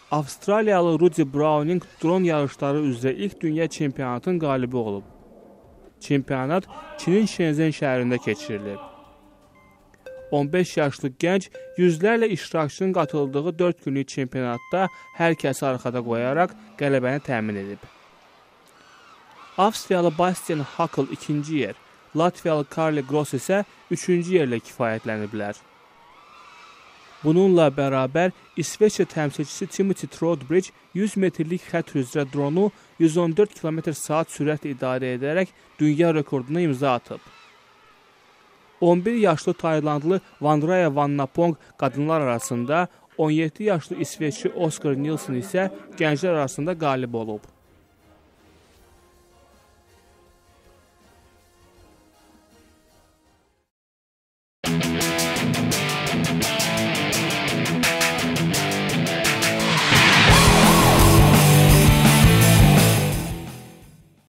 Avstraliyalı Rudy Browning dron yarışları üzrə ilk dünya çempionatının qalibi olub. Çempionat Çinin Şenzen şəhərində keçirilib. 15 yaşlı gənc yüzlərlə iştirakçının qatıldığı 4 günlük çempionatda hər kəsi arxada qoyaraq qələbəni təmin edib. Avstriyalı Bastian Hackl 2-ci yer, Latviyalı Karli Gross isə 3-cü yerlə kifayətləniblər. Bununla bərabər İsveçrə təmsilçisi Timothy Trowbridge 100 metrlik xətt üzrə dronu 114 km/saat sürətlə idarə edərək dünya rekorduna imza atıb. 11 yaşlı Taylandlı Vanraya Vannapong qadınlar arasında, 17 yaşlı İsveçli Oskar Nilsen isə gənclər arasında qalib olub.